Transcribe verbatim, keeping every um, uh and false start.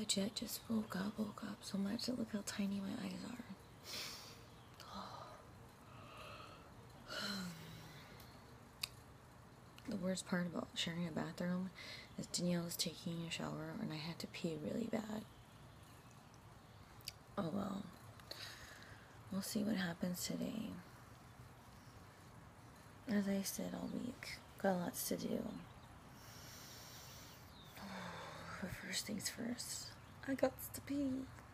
legit just woke up, woke up so much that look how tiny my eyes are. The worst part about sharing a bathroom is Danielle was taking a shower and I had to pee really bad. Oh well. We'll see what happens today. As I said all week, got lots to do. But first things first, I got to pee.